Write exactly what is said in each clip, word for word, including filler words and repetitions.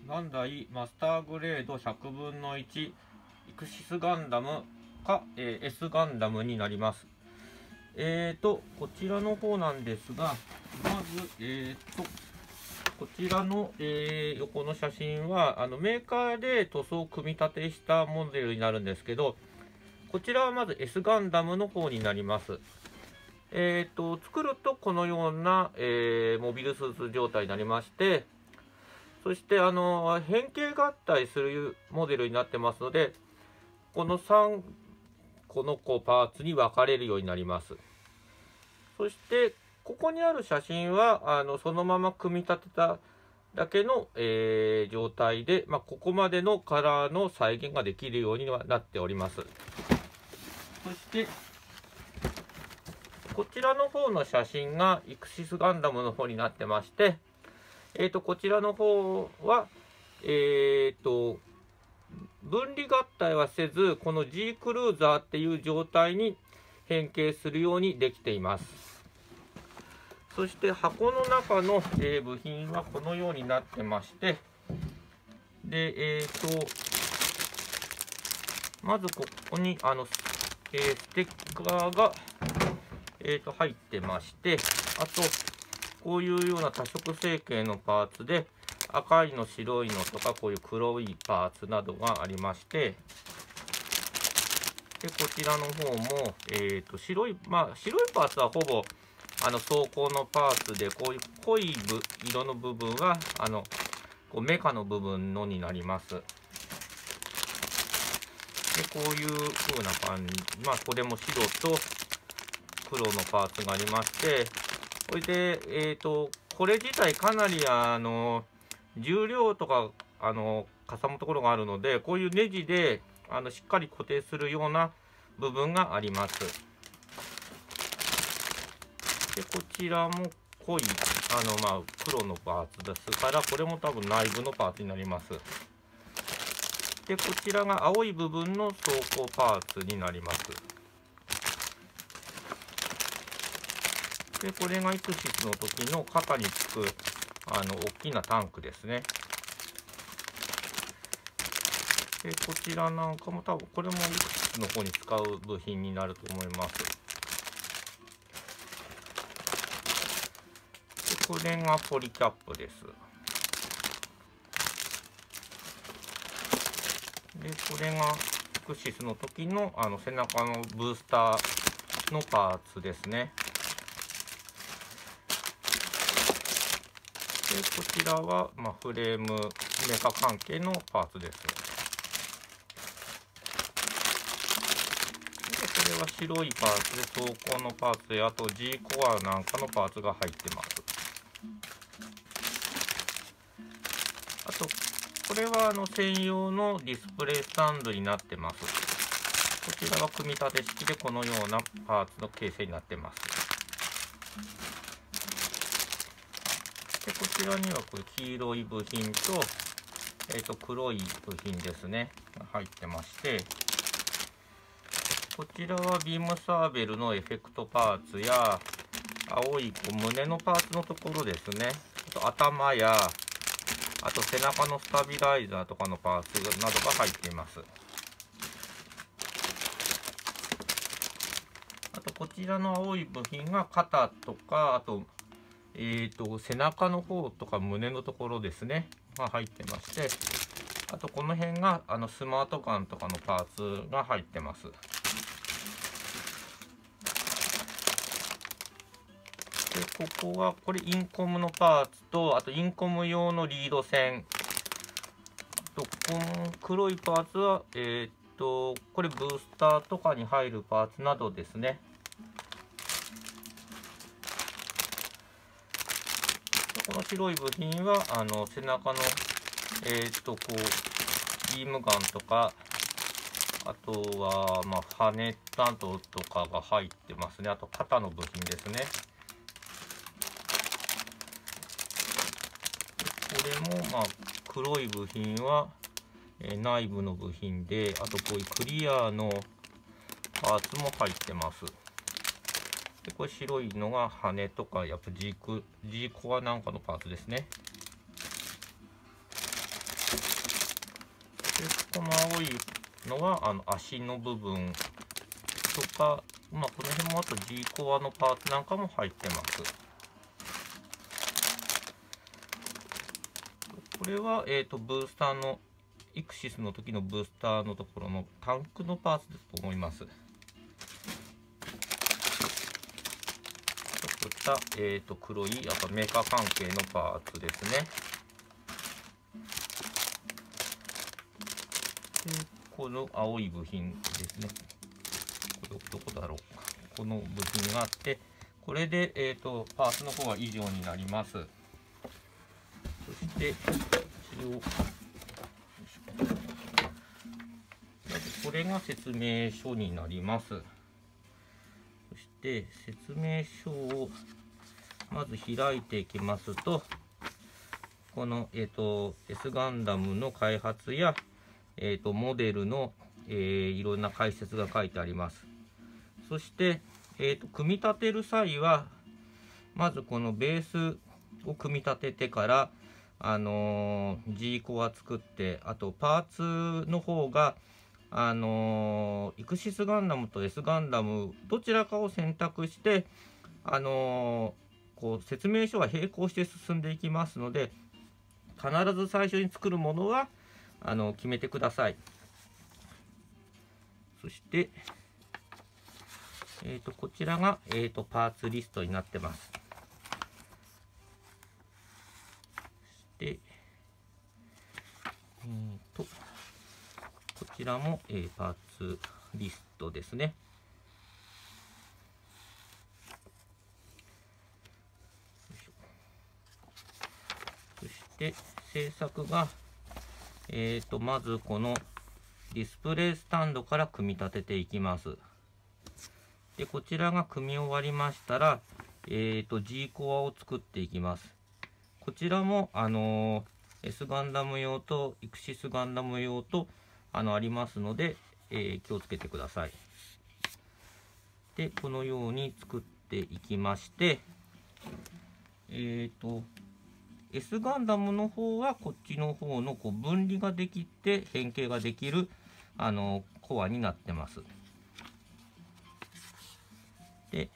バンダイマスターグレードひゃくぶんのいちイクシスガンダムか、えー、S ガンダムになります。えーと、こちらの方なんですが、まず、えーと、こちらの、えー、横の写真は、あのメーカーで塗装を組み立てしたモデルになるんですけど、こちらはまず S ガンダムの方になります。えーと、作るとこのような、えー、モビルスーツ状態になりまして、そしてあの変形合体するモデルになってますので、このさんこのこうパーツに分かれるようになります。そしてここにある写真はあのそのまま組み立てただけの、えー、状態で、まあ、ここまでのカラーの再現ができるようにはなっております。そしてこちらの方の写真がイクシスガンダムの方になってまして、えーとこちらの方はえーと分離合体はせず、この G クルーザーっていう状態に変形するようにできています。そして箱の中の、えー、部品はこのようになってまして、で、えーと、まずここにあの、えー、ステッカーが、えーと入ってまして、あと、こういうような多色成形のパーツで、赤いの、白いのとか、こういう黒いパーツなどがありまして、で、こちらの方も、えーと、白い、まあ、白いパーツはほぼ、あの、装甲のパーツで、こういう濃い色の部分は、あの、こうメカの部分のになります。で、こういう風な感じ、まあ、これも白と黒のパーツがありまして、これで、えーと、これ自体かなり、あの、重量とか、あの、かさむところがあるので、こういうネジで、あの、しっかり固定するような部分があります。で、こちらも濃い、あの、まあ、黒のパーツですから、これも多分内部のパーツになります。で、こちらが青い部分の装甲パーツになります。で、これがイクシスの時の肩につく、あの、大きなタンクですね。で、こちらなんかも多分、これもイクシスの方に使う部品になると思います。で、これがポリキャップです。で、これがイクシスの時の、あの、背中のブースターのパーツですね。で、こちらは、まあ、フレーム、メカ関係のパーツです。で、これは白いパーツで装甲のパーツで、あと G コアなんかのパーツが入ってます。あと、これはあの専用のディスプレイスタンドになってます。こちらは組み立て式でこのようなパーツの形成になってます。で、こちらにはこれ黄色い部品と、えっと、黒い部品ですね、入ってまして、こちらはビームサーベルのエフェクトパーツや、青いこう胸のパーツのところですね、あと頭や、あと背中のスタビライザーとかのパーツなどが入っています。あとこちらの青い部品が肩とか、あと、えーと、背中の方とか胸のところですね、が入ってまして、あとこの辺があのスマートガンとかのパーツが入ってます。で、ここは、これインコムのパーツと、あとインコム用のリード線。あと、この黒いパーツは、えー、っと、これブースターとかに入るパーツなどですね。この白い部品は、あの、背中の、えー、っと、こう、ビームガンとか、あとは、まあ、羽などとかが入ってますね。あと、肩の部品ですね。これも、まあ、黒い部品は、えー、内部の部品で、あとこういうクリアのパーツも入ってます。で、これ白いのが羽とか、やっぱ G コアなんかのパーツですね。 この青いのはあの足の部分とか、まあ、この辺もあと G コアのパーツなんかも入ってます。これは、えーと、ブースターのイクシスの時のブースターのところのタンクのパーツだと思います。こういった、えーと、黒いあとメーカー関係のパーツですね。でこの青い部品ですね。これどこだろう。この部品があって、これで、えーと、パーツの方は以上になります。そして一応これが説明書になります。そして説明書をまず開いていきますと、この、えーと、S ガンダムの開発や、えーと、モデルの、えー、いろんな解説が書いてあります。そして、えーと、組み立てる際は、まずこのベースを組み立ててから、あのー、G コア作って、あとパーツの方が、あのー、イクシスガンダムと S ガンダムどちらかを選択して、あのー、こう説明書は並行して進んでいきますので、必ず最初に作るものはあの決めてください。そして、えー、とこちらが、えー、とパーツリストになってます。そして、えー、とこちらも、えー、パーツリストですね。そして製作が、えー、とまずこのディスプレイスタンドから組み立てていきます。でこちらが組み終わりましたら、えー、と G コアを作っていきます。こちらも、あのー、S ガンダム用とイクシスガンダム用とあのありますので、えー、気をつけてください。でこのように作っていきまして、えー、と S ガンダムの方はこっちの方のこう分離ができて変形ができるあのコアになってます。で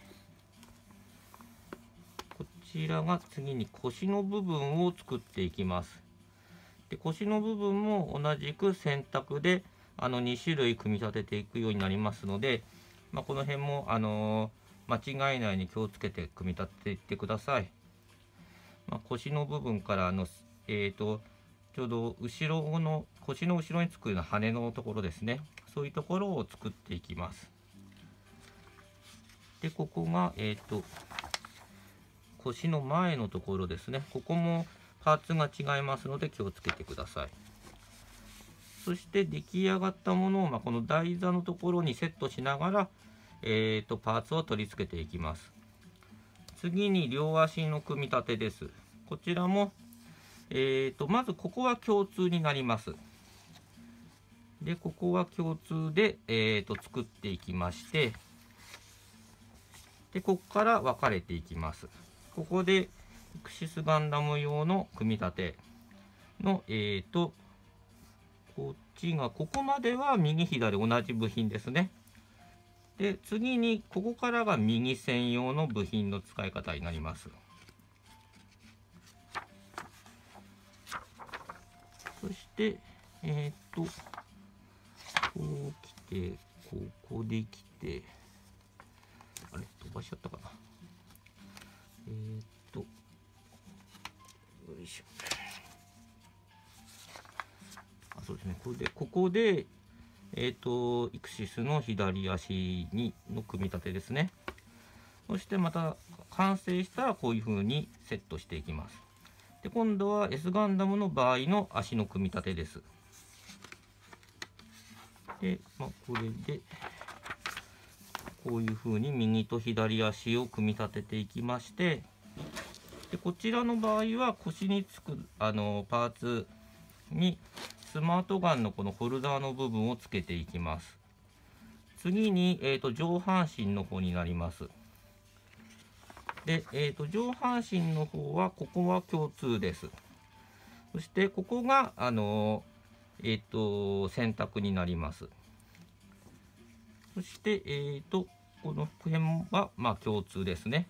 こちらが次に腰の部分を作っていきます。で腰の部分も同じく選択であのに種類組み立てていくようになりますので、まあ、この辺もあの間違いないように気をつけて組み立てていってください。まあ、腰の部分からの、えーと、ちょうど後ろの腰の後ろにつくような羽のところですね、そういうところを作っていきます。でここが、えーと、腰の前のところですね。ここもパーツが違いますので気をつけてください。そして出来上がったものを、まあ、この台座のところにセットしながら、えーと、パーツを取り付けていきます。次に両足の組み立てです。こちらも、えーと、まずここは共通になります。で、ここは共通で、えーと、作っていきまして、で、ここから分かれていきます。ここで、イクシスガンダム用の組み立ての、えーと、こっちが、ここまでは右左同じ部品ですね。で、次に、ここからが右専用の部品の使い方になります。そして、えっと、こう来て、ここで来て、あれ、飛ばしちゃったかな。えっと、よいしょ。あ、そうですね。これで、ここで、えっと、イクシスの左足にの組み立てですね。そしてまた完成したらこういう風にセットしていきます。で、今度は S ガンダムの場合の足の組み立てです。で、まあ、これで、こういう風に右と左足を組み立てていきまして、でこちらの場合は腰につくあのパーツにスマートガンのこのホルダーの部分をつけていきます。次に、えーと、上半身の方になります。で、えーと、上半身の方はここは共通です。そしてここがあのえっと、選択になります。そして、えっと、この辺は、まあ、共通ですね。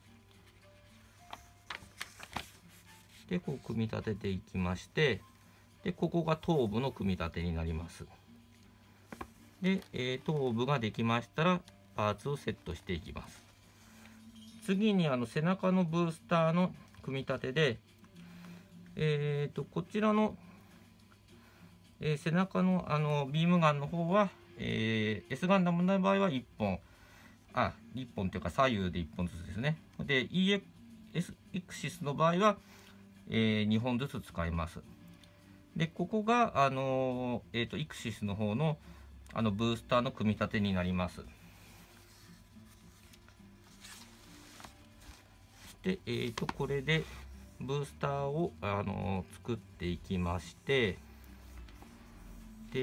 で、こう、組み立てていきまして、で、ここが頭部の組み立てになります。で、えー、頭部ができましたら、パーツをセットしていきます。次に、あの、背中のブースターの組み立てで、えっと、こちらの、えー、背中の、あの、ビームガンの方は、えー、S ガンダムの場合はいっぽん、あ、いっぽんというか左右でいっぽんずつですね。で、イーエクシス の場合は、えー、にほんずつ使います。で、ここが、あのー、えっと、イクシス の方の、あの、ブースターの組み立てになります。で、えっと、これで、ブースターを、あのー、作っていきまして、で、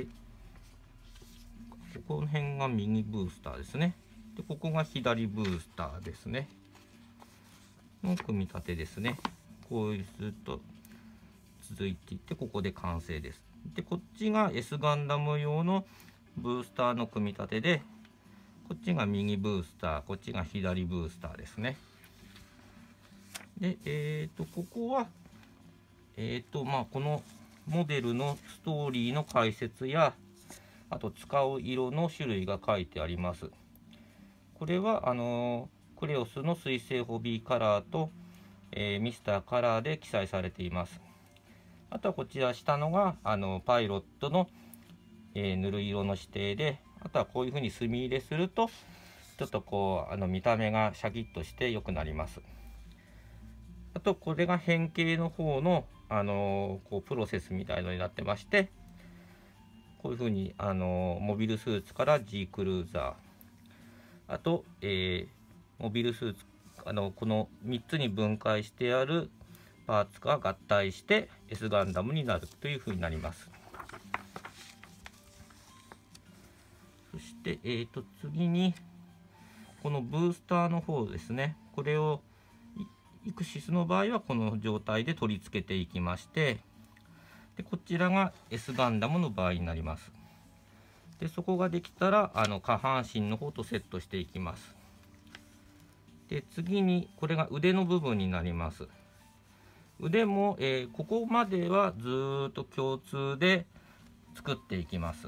ここの辺が右ブースターですね。で、ここが左ブースターですね。の組み立てですね。こういうずっと続いていって、ここで完成です。で、こっちが S ガンダム用のブースターの組み立てで、こっちが右ブースター、こっちが左ブースターですね。で、えっと、ここは、えっと、まあ、このモデルのストーリーの解説や、あと使う色の種類が書いてあります。これは、あの、クレオスの水星ホビーカラーと、えー、ミスターカラーで記載されています。あとはこちら下のが、あの、パイロットの、えー、塗る色の指定で、あとはこういうふうに墨入れすると、ちょっとこう、あの、見た目がシャキッとして良くなります。あと、これが変形の方の、あのー、こう、プロセスみたいのになってまして、こういうふうに、あのー、モビルスーツから G クルーザー、あと、えー、モビルスーツ、あの、このみっつに分解してあるパーツが合体して S ガンダムになるというふうになります。そして、えーと、次に、このブースターの方ですね。これを、イクシスの場合はこの状態で取り付けていきまして、でこちらが S ガンダムの場合になります。で、そこができたら、あの、下半身の方とセットしていきます。で、次に、これが腕の部分になります。腕も、えー、ここまではずーっと共通で作っていきます。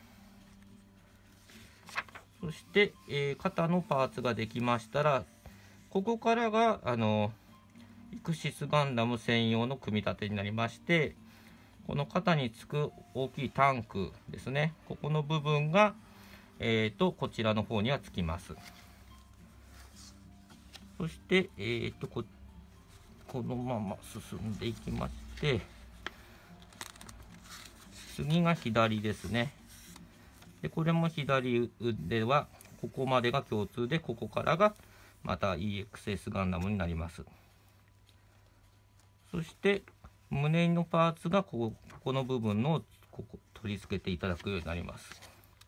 そして、えー、肩のパーツができましたら、ここからが、あの、イクシスガンダム専用の組み立てになりまして、この肩につく大きいタンクですね。ここの部分が、えーと、こちらの方にはつきます。そして、えーと、こ、このまま進んでいきまして、次が左ですね。で、これも左腕は、ここまでが共通で、ここからがまた イーエックスエス ガンダムになります。そして、胸のパーツがここ、ここの部分のここ取り付けていただくようになります。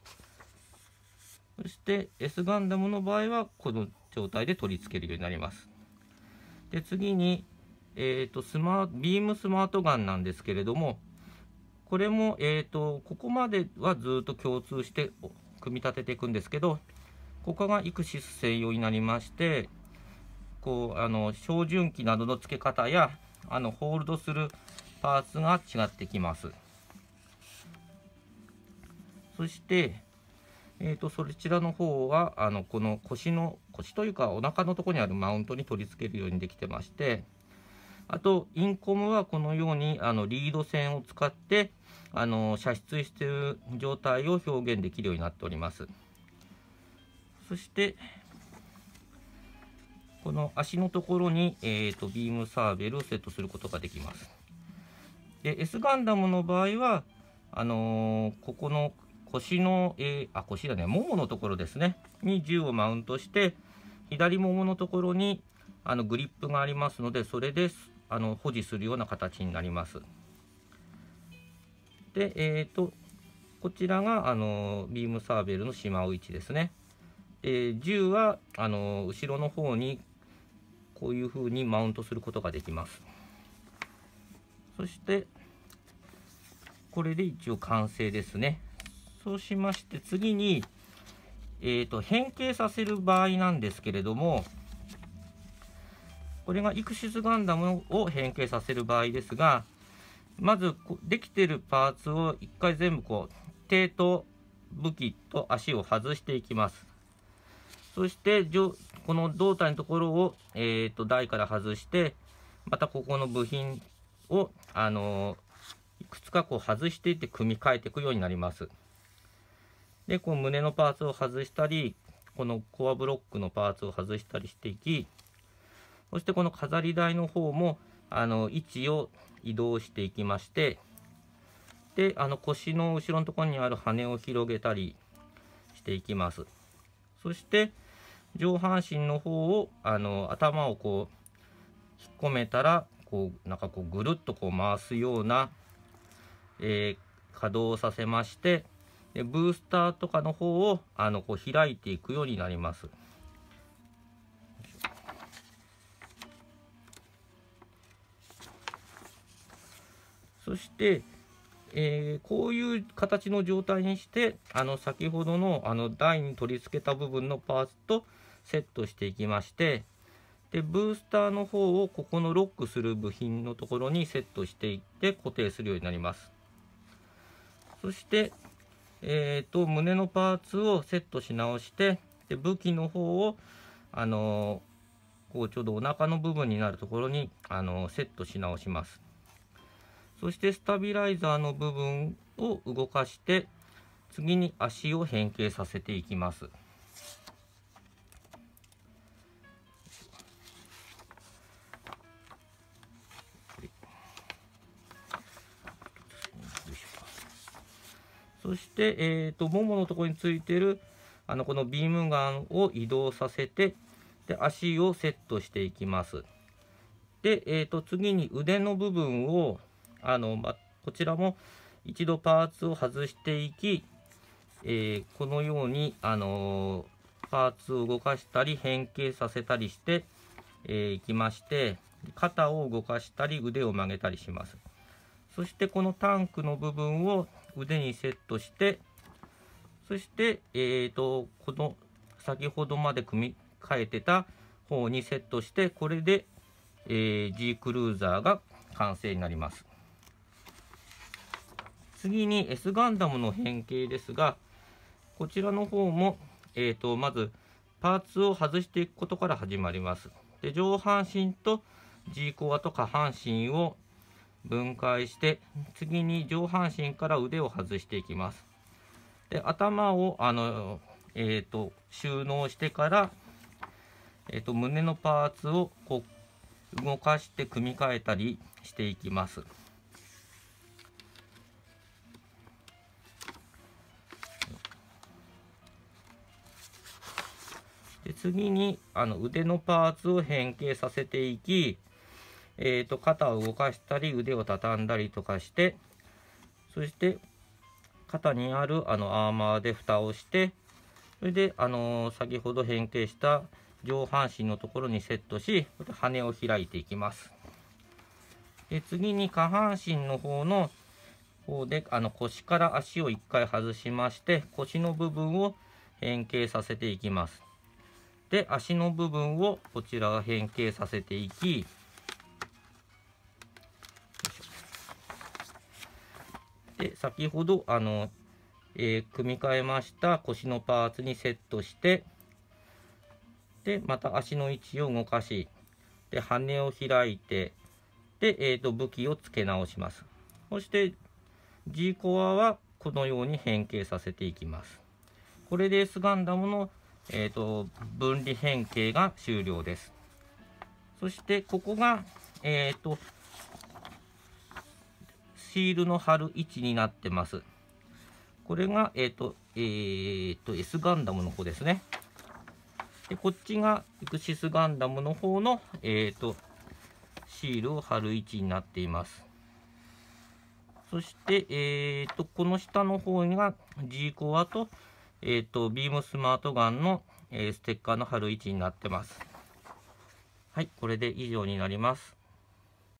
そして、S ガンダムの場合は、この状態で取り付けるようになります。で、次に、えっと、スマート、ビームスマートガンなんですけれども、これも、えっと、ここまではずっと共通して組み立てていくんですけど、ここがイクシス専用になりまして、こう、あの、照準器などの付け方や、あの、ホールドするパーツが違ってきます。そして、えっと、そちらの方は、あの、この腰の、腰というかお腹のところにあるマウントに取り付けるようにできてまして、あと、インコムはこのように、あの、リード線を使って、あの、射出している状態を表現できるようになっております。そして、この足のところに、えーと、ビームサーベルをセットすることができます。で、S ガンダムの場合は、あのー、ここの腰の、えー、あ、腰だね、もものところですね、に銃をマウントして、左もものところにあのグリップがありますので、それであの保持するような形になります。で、えーと、こちらがあのビームサーベルのしまう位置ですね。えー、銃はあの後ろの方にこういう風にマウントすることができます。そして、 これで一応完成ですね。そうしまして次に、えーと、変形させる場合なんですけれども、これがイクシスガンダムを変形させる場合ですが、まずできているパーツを一回全部こう手と武器と足を外していきます。そしてこの胴体のところを、えーと台から外して、またここの部品をあのいくつかこう外していって組み替えていくようになります。でこう胸のパーツを外したり、このコアブロックのパーツを外したりしていき、そしてこの飾り台の方もあの位置を移動していきまして、であの腰の後ろのところにある羽を広げたりしていきます。そして上半身の方をあの頭をこう引っ込めたら、こうなんかこうぐるっとこう回すような、えー、稼働をさせまして、でブースターとかの方をあのこう開いていくようになります。そして、えー、こういう形の状態にして、あの先ほどのあの台に取り付けた部分のパーツとセットしていきまして、でブースターの方をここのロックする部品のところにセットしていって固定するようになります。そして、えー、と胸のパーツをセットし直して、で武器の方をあのー、こうちょうどお腹の部分になるところにあのー、セットし直します。そしてスタビライザーの部分を動かして、次に足を変形させていきます。そして、えーと、もものところについているあのこのビームガンを移動させて、で足をセットしていきます。で、えーと、次に腕の部分をあの、ま、こちらも一度パーツを外していき、えー、このように、あのー、パーツを動かしたり変形させたりしてい、えー、きまして、肩を動かしたり腕を曲げたりします。そしてこのタンクの部分を腕にセットして、そして、えーと、この先ほどまで組み替えてた方にセットして、これで、えー、G クルーザーが完成になります。次に S ガンダムの変形ですが、こちらの方も、えーと、まずパーツを外していくことから始まります。で上半身と G コアと下半身を分解して、次に上半身から腕を外していきます。で頭をあの、えーと、収納してから、えーと、胸のパーツをこう動かして組み替えたりしていきます。で次にあの腕のパーツを変形させていき、えーと、肩を動かしたり腕を畳んだりとかして、そして肩にあるあのアーマーで蓋をして、それで、あのー、先ほど変形した上半身のところにセットし、羽を開いていきます。で次に下半身の方の方であの腰から足をいっかい外しまして、腰の部分を変形させていきます。で足の部分をこちらが変形させていき、で先ほどあの、えー、組み替えました腰のパーツにセットして、でまた足の位置を動かし、で羽を開いて、で、えー、と武器を付け直します。そして G コアはこのように変形させていきます。これで S ガンダムのえーと分離変形が終了です。そしてここが、えーとシールの貼る位置になってます。これが、えーとえーと S ガンダムの方ですね。でこっちがイクシスガンダムの方の、えーとシールを貼る位置になっています。そして、えーとこの下の方が G コアとえーと、ビームスマートガンの、えー、ステッカーの貼る位置になってます。はい、これで以上になります。